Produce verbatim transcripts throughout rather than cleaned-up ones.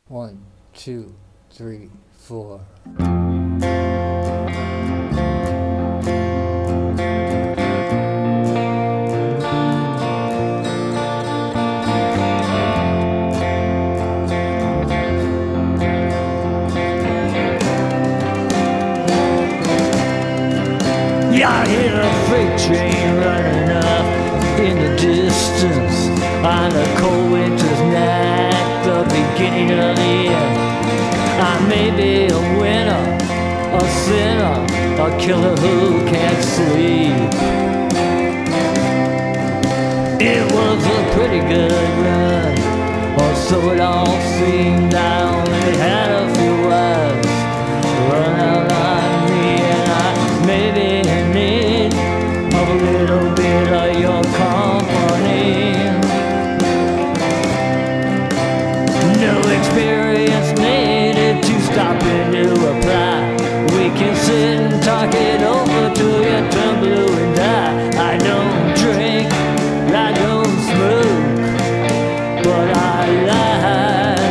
One, two, three, four. Yeah, I hear a freight train running up in the distance on a cold winter's night, the beginning of the end. I may be a winner, a sinner, a killer who can't sleep. It was a pretty good run, or so it all seemed. I only had a few words run out on me, and I may be in need of a little bit of your company. No experience needed to stop and to apply. We can sit and talk it over till you turn blue and die. I don't drink, I don't smoke, but I lie.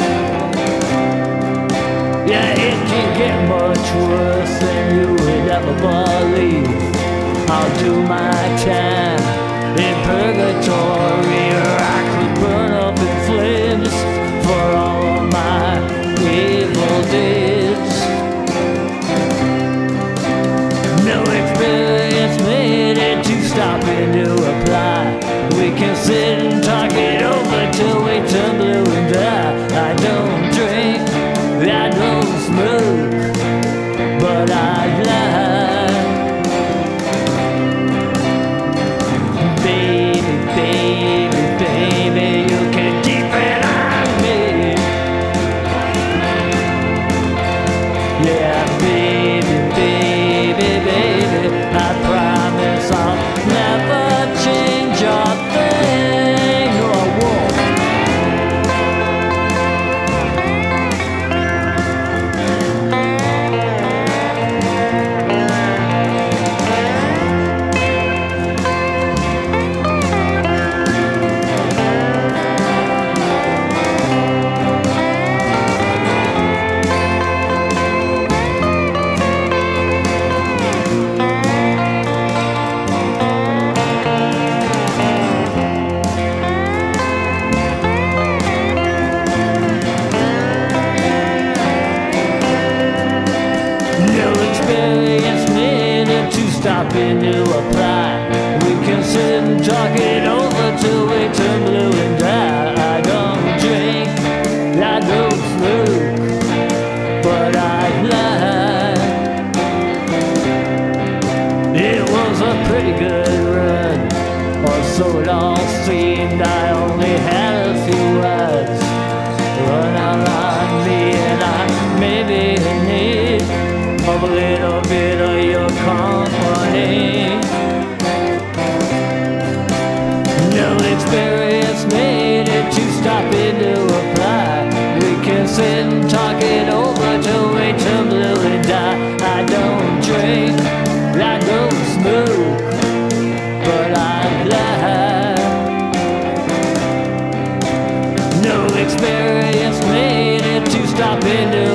Yeah, it can get much worse than you would ever believe. I'll do my time in purgatory, or I could burn up in flames for all of my evil deeds. No experience needed to stop and to apply. We can sit and talk it over till we turn blue and die. I don't drink, I don't smoke, but I lie. Baby, baby, baby, you can keep it on me. Yeah, baby, baby, baby, I promise I'll never change a thing. No, I won't. Experience needed to stop and to apply. We can sit and talk it over till we turn blue and die. I don't drink, I don't smoke, but I lie. It was a pretty good run, or so it all seemed. I only had a few words run out on me, and I may be in need of a little bit of your company. No experience needed to stop it to apply. We can sit and talk it over till we turn blue and die. I don't drink, I don't smoke, but I lie. No experience needed to stop it to